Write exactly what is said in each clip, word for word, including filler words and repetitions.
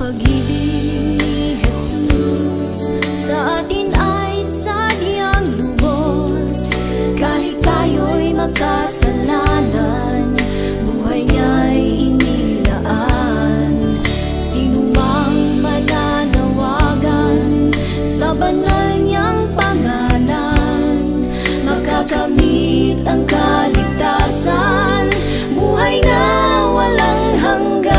pag-ibig ni Jesus sa atin ay sadyang lubos. Kahit tayo'y makasalanan, buhay niya'y inilaan. Sino mang mananawagan sa banal niyang pangalan, makakamit ang kaligtasan, buhay na walang hanggan.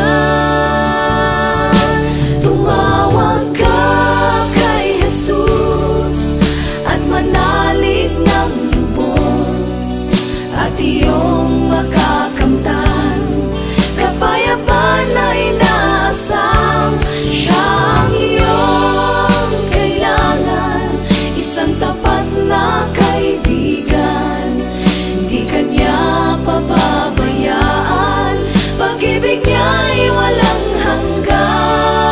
Tumawag ka kay Jesus at manalig ng lubos, at iyong makakamtan kapayapaan na inaasam. Siya ang iyong kailangan, isang tapat na kaibigan. Di kanya pababayaan, pag-ibig niya'y walang hanggan.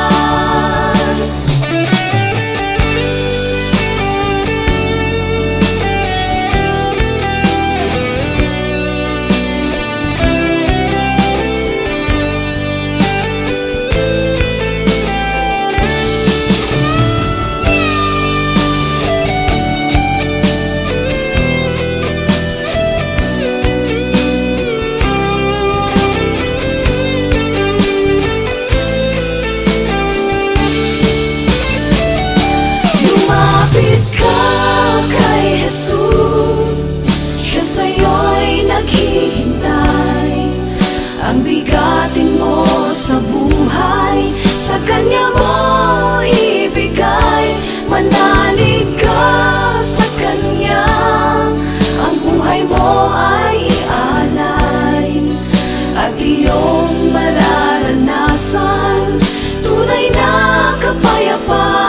Lumapit ka kay Jesus, siya sa'yo'y naghihintay. Ang bigatin mo sa buhay, sa kanya mo ibigay. Manalig ka sa kanya, ang buhay mo ay ialay, at iyong mararanasan tunay na kapayapaan.